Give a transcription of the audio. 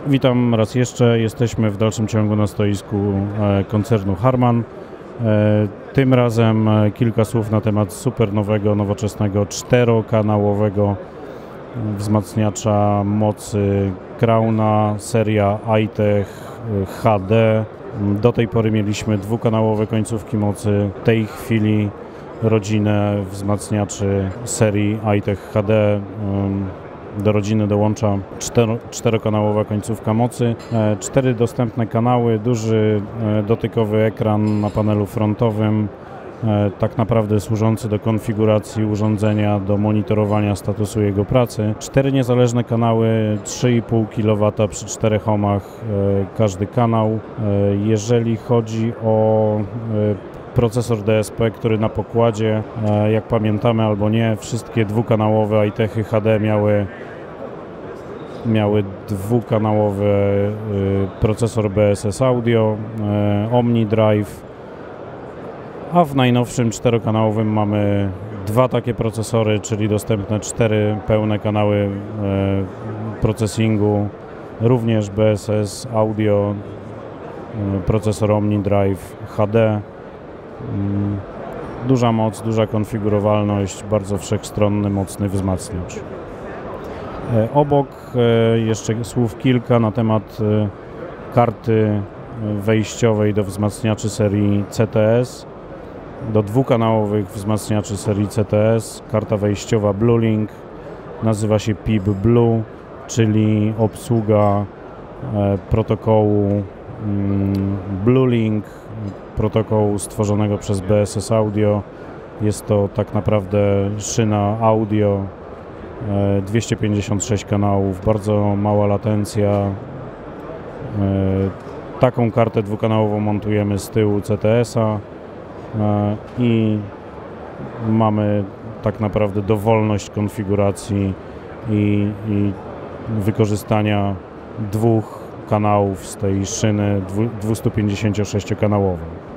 Witam raz jeszcze. Jesteśmy w dalszym ciągu na stoisku koncernu Harman. Tym razem kilka słów na temat super nowego, nowoczesnego, czterokanałowego wzmacniacza mocy Crowna, seria iTech HD. Do tej pory mieliśmy dwukanałowe końcówki mocy. W tej chwili rodzinę wzmacniaczy serii iTech HD. Do rodziny dołącza czterokanałowa końcówka mocy, 4 dostępne kanały, duży dotykowy ekran na panelu frontowym, tak naprawdę służący do konfiguracji urządzenia, do monitorowania statusu jego pracy. 4 niezależne kanały, 3,5 kW przy 4 ohmach każdy kanał. Jeżeli chodzi o procesor DSP, który na pokładzie, jak pamiętamy albo nie, wszystkie dwukanałowe iTechy HD miały dwukanałowy procesor BSS Audio, OmniDrive, a w najnowszym czterokanałowym mamy 2 takie procesory, czyli dostępne 4 pełne kanały processingu, również BSS Audio, procesor OmniDrive HD. Duża moc, duża konfigurowalność, bardzo wszechstronny, mocny wzmacniacz. Obok jeszcze słów kilka na temat karty wejściowej do wzmacniaczy serii CTS, do dwukanałowych wzmacniaczy serii CTS. Karta wejściowa Bluelink nazywa się PIB Blue, czyli obsługa protokołu Bluelink, protokołu stworzonego przez BSS Audio. Jest to tak naprawdę szyna audio, 256 kanałów, bardzo mała latencja. Taką kartę dwukanałową montujemy z tyłu CTS-a i mamy tak naprawdę dowolność konfiguracji i wykorzystania 2 kanałów z tej szyny 256-kanałowej.